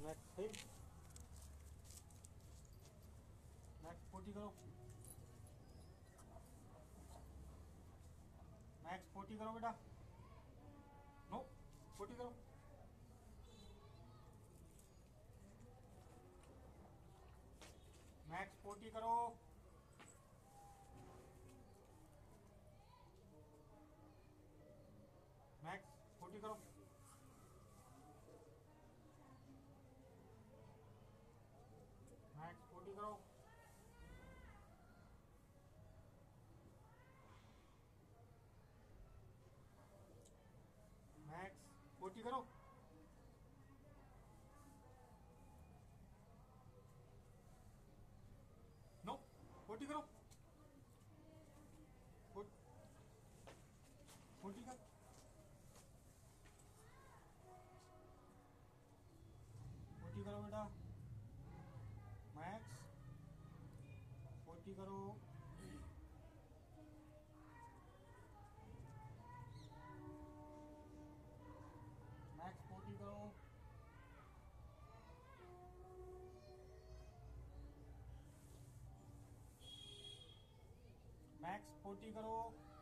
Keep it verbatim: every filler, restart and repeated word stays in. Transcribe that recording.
Next फिर next forty करो। Max forty करो बेटा। नो फोर्टी करो। मैक्स फोर्टी करो। मैक्स फोर्टी करो। मैक्स फोर्टी करो। मैक्स फोर्टी करो। नो फोर्टी करो। फोर्टी कर। फोर्टी करो बेटा। मैक्स फोर्टी करो। मैक्स फोर्टी करो। मैक्स फोर्टी करो।